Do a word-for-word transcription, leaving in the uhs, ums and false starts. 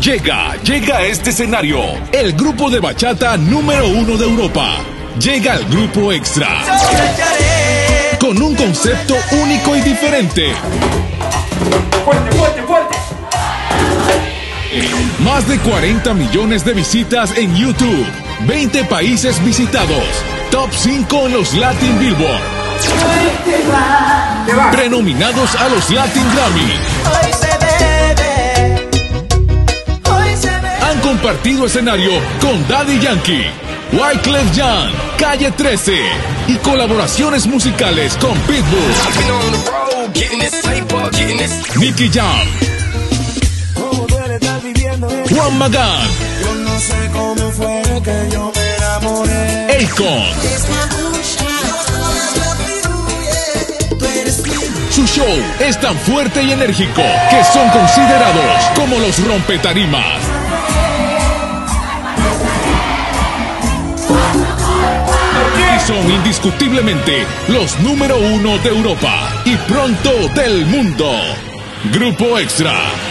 Llega, llega a este escenario el grupo de bachata número uno de Europa. Llega el Grupo Extra. Con un concepto único y diferente. ¡Fuerte, fuerte, fuerte! Más de cuarenta millones de visitas en YouTube. veinte países visitados. Top cinco en los Latin Billboard. Prenominados a los Latin Grammy. Han compartido escenario con Daddy Yankee, Wyclef Jean, Calle trece y colaboraciones musicales con Pitbull, Nicky Jam, Juan Magán, Akon. Su show es tan fuerte y enérgico que son considerados como los rompetarimas. Y son indiscutiblemente los número uno de Europa y pronto del mundo. Grupo Extra.